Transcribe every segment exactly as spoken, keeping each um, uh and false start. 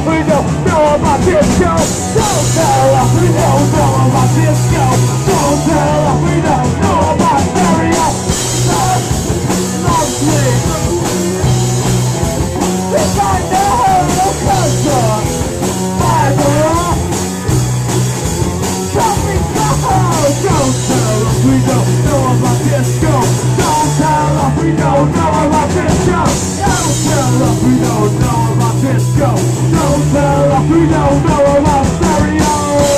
we don't know about disco. Don't tell us we don't know about disco. Don't tell us we don't know about stereo. That's lovely. If I know the culture, Barbara, tell me so. Don't tell us we don't know about disco. Don't tell us we don't know about disco. Don't tell us we don't know about disco. Don't tell us we don't know about stereo.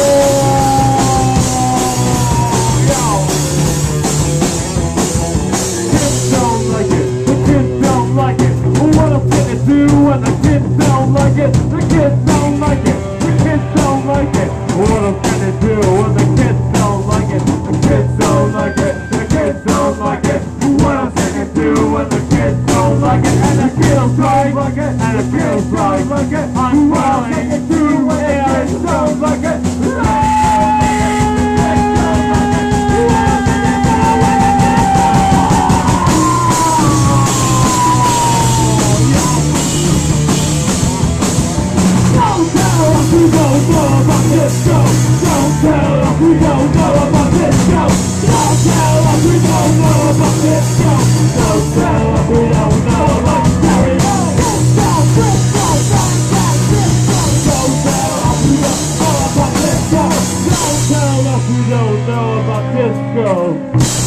Yo. Kids don't like it. The kids don't like it. What I'm gonna do when the kids don't like it? The kids don't like it. The kids don't like it. What I'm gonna do when the kids don't like it? The kids don't like it. The kids don't like it. What I'm gonna do when the kids don't like it? And it feels right, like it, and it feels right, like it. I'm trying to do when the kids don't like it. Don't tell us we don't know about disco. Don't tell us we don't know about disco. Don't tell us we don't know about disco. Don't tell us we don't know about stereo. Don't tell us we don't know about disco. Don't tell us we don't know about disco.